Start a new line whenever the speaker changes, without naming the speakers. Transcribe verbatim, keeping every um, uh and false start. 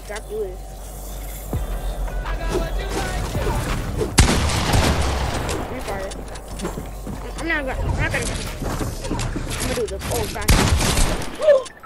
drop you is. Retarded. I'm not gonna, I'm not gonna, I'm gonna do this old fashioned.